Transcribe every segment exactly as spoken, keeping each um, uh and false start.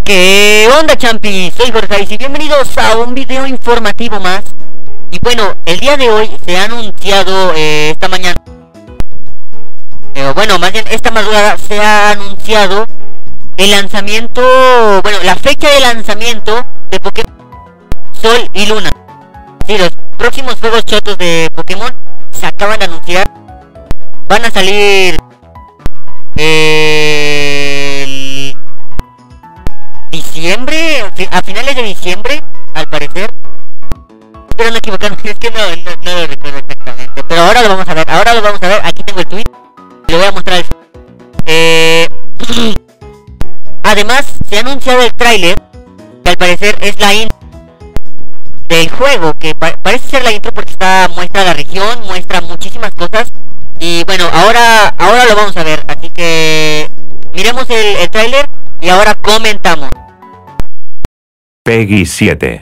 ¿Qué onda, champis? Soy Jorge y bienvenidos a un video informativo más. Y bueno, el día de hoy se ha anunciado eh, esta mañana, eh, bueno, más bien esta madrugada se ha anunciado el lanzamiento, bueno, la fecha de lanzamiento de Pokémon Sol y Luna. Sí, los próximos juegos chotos de Pokémon se acaban de anunciar. Van a salir eh, el diciembre, a finales de diciembre, al parecer. Pero no equivocarme, es que no, no, no lo recuerdo exactamente. Pero ahora lo vamos a ver, ahora lo vamos a ver. Aquí tengo el tweet, lo voy a mostrar. Eh, además, se ha anunciado el tráiler, que al parecer es la intro del juego, que pa parece ser la intro porque está, muestra la región, muestra muchísimas cosas. Y bueno, ahora, ahora lo vamos a ver, así que miremos el, el tráiler y ahora comentamos. Peggy siete.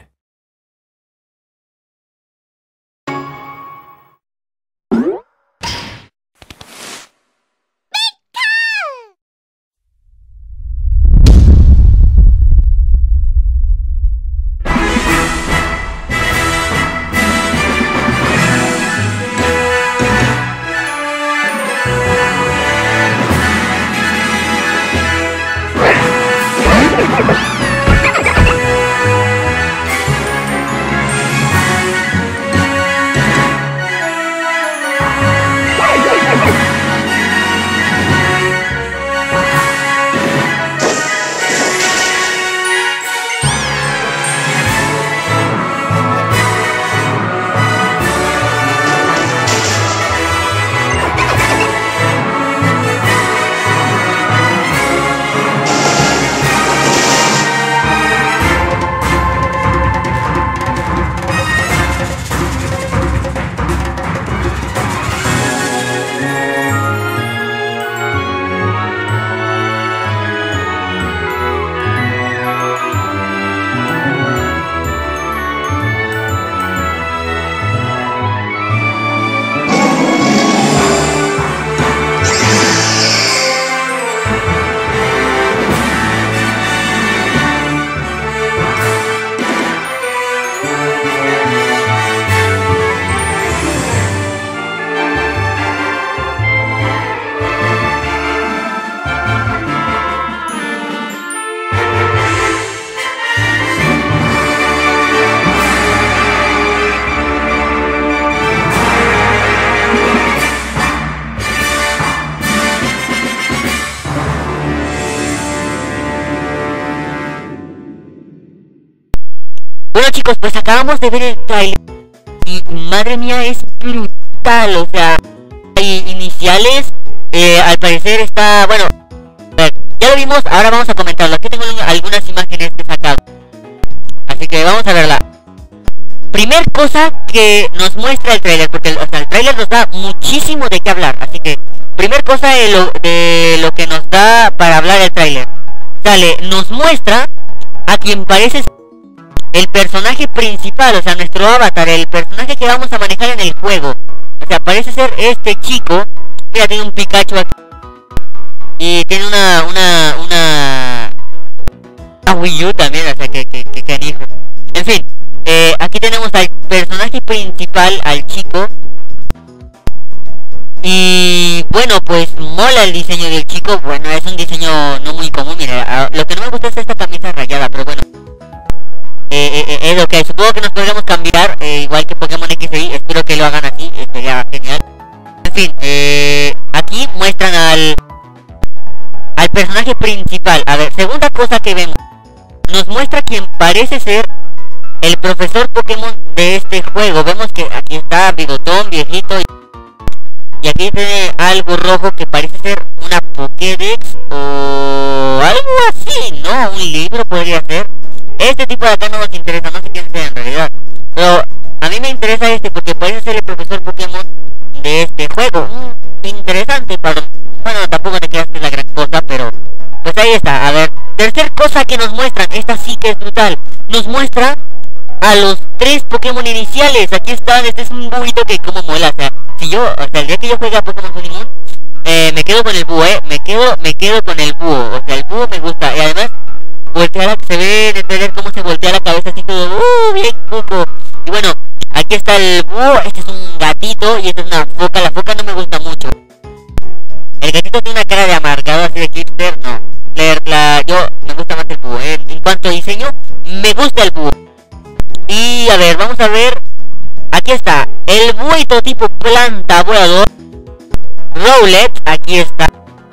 Bueno, chicos, pues acabamos de ver el trailer y madre mía, es brutal. O sea, hay iniciales, eh, al parecer está, bueno, a ver, ya lo vimos, ahora vamos a comentarlo. Aquí tengo algunas imágenes que he sacado, así que vamos a verla. Primer cosa que nos muestra el trailer, porque el, o sea, el trailer nos da muchísimo de qué hablar. Así que, primer cosa de lo, de lo que nos da para hablar el trailer. Sale, nos muestra a quien parece el personaje principal, o sea, nuestro avatar, el personaje que vamos a manejar en el juego. O sea, parece ser este chico. Mira, tiene un Pikachu aquí. Y tiene una, una, una... a Wii U también, o sea, que, que, que canijo. En fin, eh, aquí tenemos al personaje principal, al chico. Y bueno, pues mola el diseño del chico. Bueno, es un diseño no muy común. Mira, lo que no me gusta es esta camisa rayada, pero bueno. Eh, eh, eh, es lo que hay. Supongo que nos podríamos cambiar, eh, igual que Pokémon X y. Espero que lo hagan así, eh, sería genial. En fin, eh, aquí muestran al al personaje principal. A ver, segunda cosa que vemos, nos muestra quien parece ser el profesor Pokémon de este juego. Vemos que aquí está bigotón, viejito, y, y aquí tiene algo rojo que parece ser una Pokédex o algo así, ¿no? Un libro podría ser. Este tipo de acá no nos interesa, no sé quién sea en realidad, pero a mí me interesa este porque parece ser el profesor Pokémon de este juego. Mm, interesante, para... bueno, tampoco te creas que es la gran cosa, pero pues ahí está. A ver, tercer cosa que nos muestran, esta sí que es brutal, nos muestra a los tres Pokémon iniciales. Aquí están, este es un búhito que como mola, o sea, si yo, o sea, el día que yo juegue a Pokémon Sun y Moon, eh, me quedo con el búho, eh, me quedo, me quedo con el búho, o sea, el búho me gusta, y además, voltear a Se ve en el trailer cómo se voltea la cabeza así todo, uh, bien cuco. Y bueno, aquí está el búho, este es un gatito y esta es una foca. La foca no me gusta mucho. El gatito tiene una cara de amargado, así de hipster, no. La, la, yo me gusta más el búho. ¿eh? En cuanto a diseño, me gusta el búho. Y a ver, vamos a ver. Aquí está, el buito tipo planta volador. Rowlet, aquí está.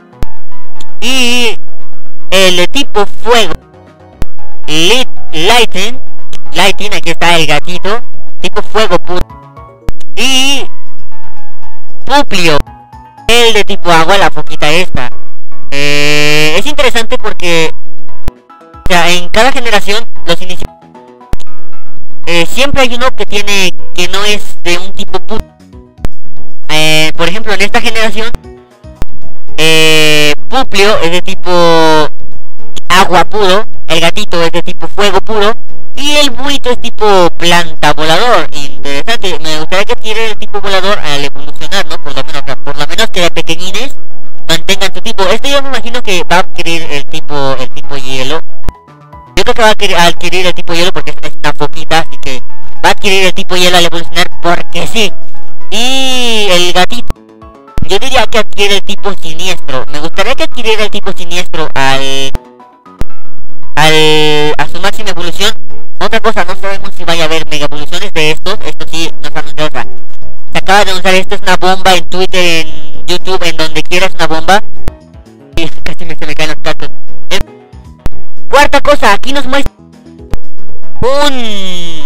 Y el de tipo fuego. Lit, Lighting, Lighting, aquí está el gatito. Tipo fuego puro. Y Puplio, el de tipo agua, la foquita esta. Eh, es interesante porque, o sea, en cada generación los iniciales eh, siempre hay uno que tiene, que no es de un tipo puro. Eh, por ejemplo, en esta generación, eh, Puplio es de tipo agua puro, el gatito es de tipo fuego puro y el buito es tipo planta volador. Interesante, me gustaría que adquiera el tipo volador al evolucionar, ¿no? Por lo menos, por lo menos que de pequeñines mantengan su tipo. Esto yo me imagino que va a adquirir el tipo, el tipo hielo. Yo creo que va a adquirir, a adquirir el tipo hielo porque es una foquita, así que va a adquirir el tipo hielo al evolucionar porque sí. Y el gatito, yo diría que adquiere el tipo siniestro. Me gustaría que adquiriera el tipo siniestro al, al a su máxima evolución. Otra cosa, no sabemos si vaya a haber mega evoluciones de estos. Esto sí, no sabemos de otra. Se acaba de anunciar, esto es una bomba en Twitter, en YouTube, en donde quieras una bomba. Y casi me, se me caen los cactus. Cuarta cosa, aquí nos muestra un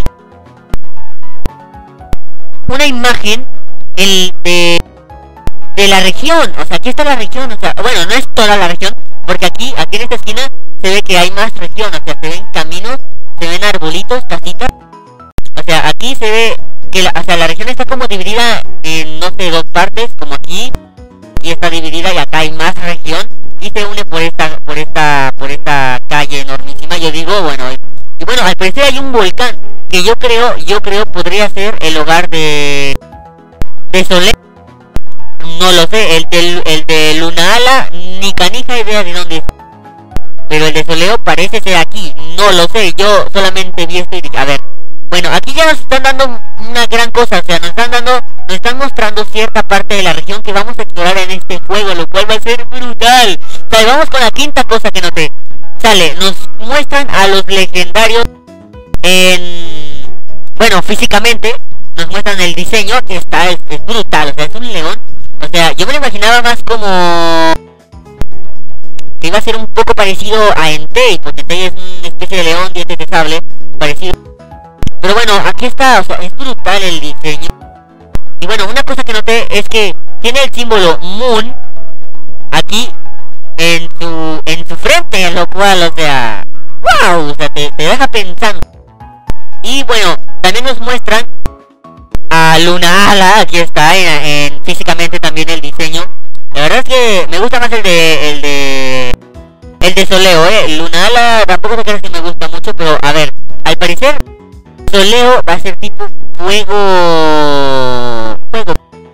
una imagen el de de la región. O sea, aquí está la región. O sea, bueno, no es toda la región, porque aquí, aquí en esta esquina se ve que hay más región. O sea, se ven caminos, se ven arbolitos, casitas. O sea, aquí se ve que la, o sea, la región está como dividida en, no sé, dos partes, como aquí. Aquí está dividida y acá hay más región. Y se une por esta, por esta, por esta calle enormísima. Yo digo, bueno, y, y bueno, al parecer hay un volcán que yo creo, yo creo podría ser el hogar de de Soleo. No lo sé, el de, el de Lunala, ni canija idea de dónde es. Pero el de Soleo parece ser aquí, no lo sé, yo solamente vi esto y dije, a ver. Bueno, aquí ya nos están dando una gran cosa, o sea, nos están dando, nos están mostrando cierta parte de la región que vamos a explorar en este juego, lo cual va a ser brutal. O sea, vamos con la quinta cosa que noté. Sale, nos muestran a los legendarios en... Bueno, físicamente, nos muestran el diseño que está, es, es brutal, o sea, es un león. O sea, yo me lo imaginaba más como... que iba a ser un poco parecido a Entei, porque Entei es una especie de león, dientes de sable, parecido. Pero bueno, aquí está, o sea, es brutal el diseño. Y bueno, una cosa que noté es que tiene el símbolo Moon aquí en su en su frente, lo cual, o sea, wow, o sea, te, te deja pensando. Y bueno, también nos muestran a Lunala, aquí está, en, en físicamente también el diseño. La verdad es que me gusta más el de el de el de Soleo, eh. Lunala tampoco te creas que me gusta mucho, pero a ver, al parecer Soleo va a ser tipo fuego... Fuego...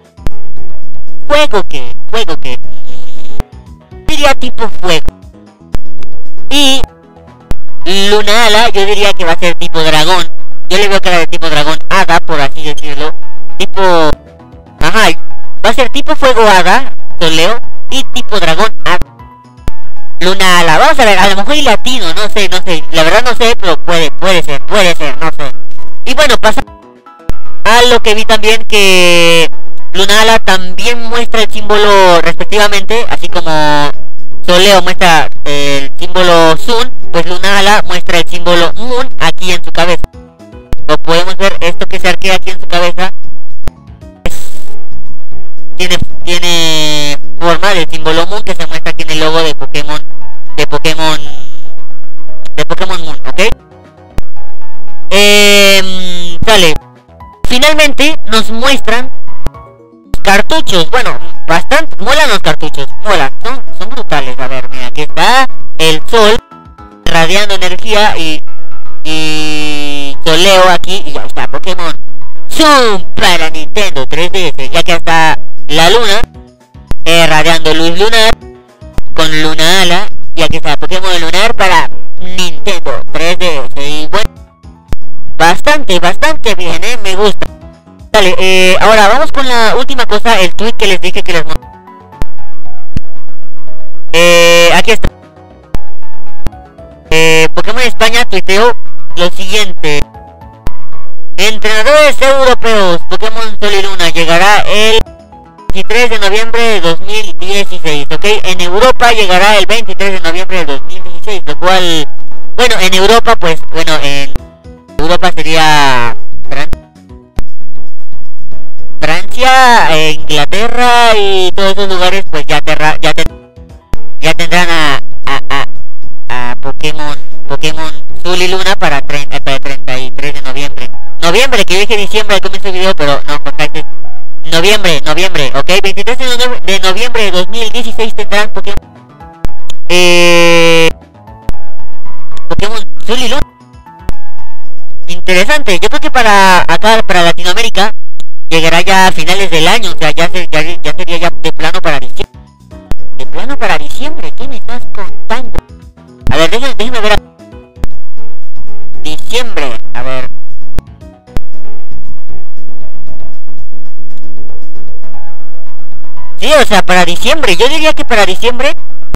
Fuego que... Fuego que... Diría tipo fuego. Y... Lunala yo diría que va a ser tipo dragón. Yo le veo cara de tipo dragón hada, por así decirlo. Tipo... Ajá. Va a ser tipo fuego hada, Soleo. Y tipo dragón hada. Lunala. Vamos a ver, a lo mejor y latino, no sé, no sé. La verdad no sé, pero puede, puede ser, puede ser, no sé. Y bueno, pasa a lo que vi también, que Lunala también muestra el símbolo respectivamente, así como Soleo muestra el símbolo Sun, pues Lunala muestra el símbolo Moon aquí en su cabeza. Lo podemos ver, esto que se arquea aquí en su cabeza es, tiene, tiene forma del símbolo Moon que se muestra aquí en el logo de Pokémon, de Pokémon, de Pokémon Moon, ¿ok? Eh, sale. Finalmente nos muestran cartuchos. Bueno, bastante. Molan los cartuchos. Molan. Son, son brutales. A ver, mira. Aquí está el sol radiando energía. Y, y Soleo aquí. Y ya está. Pokémon Zoom para Nintendo tres D S. Y aquí está la luna. Eh, radiando luz lunar. Con Lunala. Y aquí está Pokémon lunar para Nintendo. ves de... Sí, bueno, bastante, bastante bien, eh, me gusta. Dale, eh, ahora vamos con la última cosa, el tweet que les dije que les... Eh, aquí está. Eh, Pokémon España tuiteó lo siguiente. Entrenadores europeos, Pokémon Sol y Luna llegará el veintitrés de noviembre de dos mil dieciséis, ¿ok? En Europa llegará el veintitrés de noviembre de dos mil dieciséis, lo cual... Bueno, en Europa, pues, bueno, en Europa sería... Francia, eh, Inglaterra y todos esos lugares, pues ya, terra, ya, te, ya tendrán a, a, a, a Pokémon Pokémon Sol y Luna para, treinta, para treinta y tres de noviembre. Noviembre, que yo dije diciembre al comienzo del video, pero no, contacte. Noviembre, noviembre, ok. veintitrés de noviembre de dos mil dieciséis tendrán Pokémon... Eh... Pokémon Sol y Luna. Interesante, yo creo que para acá, para Latinoamérica, llegará ya a finales del año, o sea, ya, se, ya, ya sería ya de plano para diciembre. De plano para diciembre, ¿qué me estás contando? A ver, déjenme, déjenme ver. Diciembre, a ver. Sí, o sea, para diciembre, yo diría que para diciembre.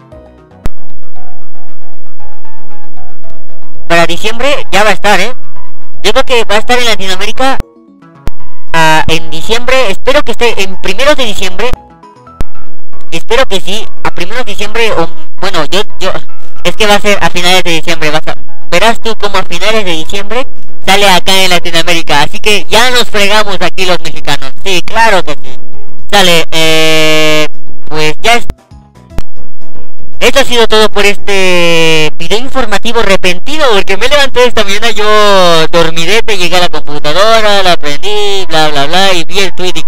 Para diciembre ya va a estar, ¿eh? Yo creo que va a estar en Latinoamérica. Uh, en diciembre, espero que esté en primeros de diciembre. Espero que sí, a primeros de diciembre o bueno, yo, yo, es que va a ser a finales de diciembre, vas a, verás tú como a finales de diciembre sale acá en Latinoamérica, así que ya nos fregamos aquí los mexicanos, sí, claro que sí, sale, eh, pues ya es, esto ha sido todo por este video informativo repentino, porque me levanté esta mañana yo dormidete, llegué a la computadora, la prendí, bla bla bla, y vi el tweet y dije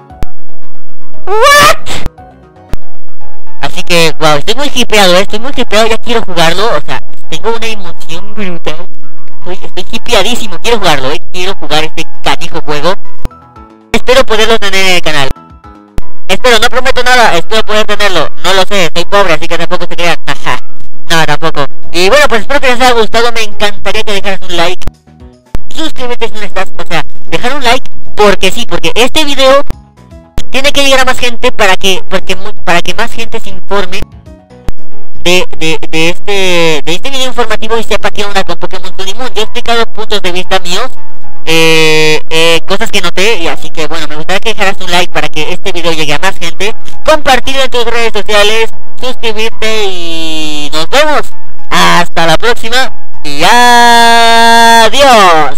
¿what? Así que, wow, estoy muy hipeado, ¿eh? Estoy muy hipeado, ya quiero jugarlo, o sea, tengo una emoción brutal, estoy, estoy hipeadísimo, quiero jugarlo, ¿eh? Quiero jugar este canijo juego, espero poderlo tener en el canal. Espero, no prometo nada, espero poder tenerlo, no lo sé, soy pobre, así que tampoco se crean, jaja, nada, tampoco. Y bueno, pues espero que les haya gustado, me encantaría que dejaras un like, suscríbete si no estás, o sea, dejar un like, porque sí, porque este video tiene que llegar a más gente para que, porque, para que más gente se informe de, de, de este, de este video informativo y sepa qué onda con Pokémon Sun y Moon. Yo he explicado puntos de vista míos, Eh, eh, cosas que noté, y así que bueno, me gustaría que dejaras un like para que este video llegue a más gente, compartirlo en tus redes sociales, suscribirte y nos vemos hasta la próxima y adiós.